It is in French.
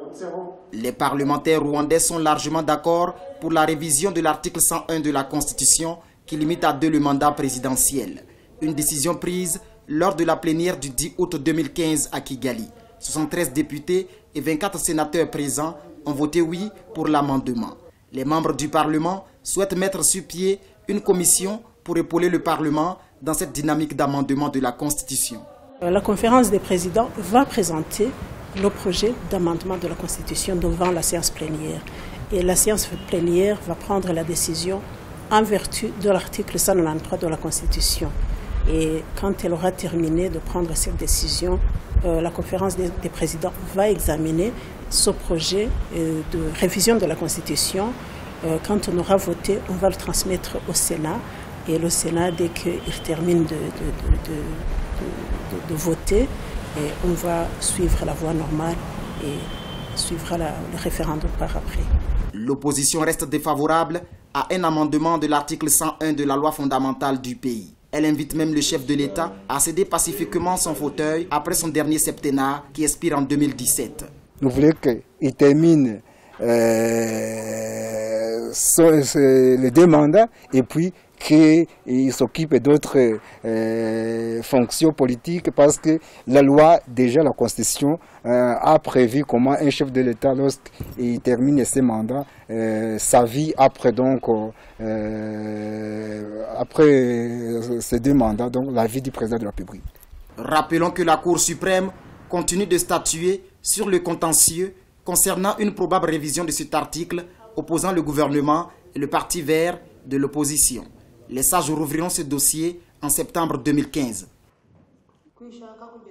Les parlementaires rwandais sont largement d'accord pour la révision de l'article 101 de la Constitution qui limite à 2 le mandat présidentiel. Une décision prise lors de la plénière du 10 août 2015 à Kigali. 73 députés et 24 sénateurs présents ont voté oui pour l'amendement. Les membres du Parlement souhaitent mettre sur pied une commission pour épauler le Parlement dans cette dynamique d'amendement de la Constitution. La conférence des présidents va présenter le projet d'amendement de la Constitution devant la séance plénière. Et la séance plénière va prendre la décision en vertu de l'article 193 de la Constitution. Et quand elle aura terminé de prendre cette décision, la conférence des présidents va examiner ce projet de révision de la Constitution. Quand on aura voté, on va le transmettre au Sénat. Et le Sénat, dès qu'il termine de voter, et on va suivre la voie normale et suivra le référendum par après. L'opposition reste défavorable à un amendement de l'article 101 de la loi fondamentale du pays. Elle invite même le chef de l'État à céder pacifiquement son fauteuil après son dernier septennat qui expire en 2017. Nous voulons qu'il termine les 2 mandats et puis qu'il s'occupe d'autres fonctions politiques parce que la loi, déjà la Constitution, a prévu comment un chef de l'État, lorsqu'il termine ses mandats, sa vie après, donc, après ces 2 mandats, donc la vie du président de la République. Rappelons que la Cour suprême continue de statuer sur le contentieux concernant une probable révision de cet article opposant le gouvernement et le Parti vert de l'opposition. Les sages rouvriront ce dossier en septembre 2015.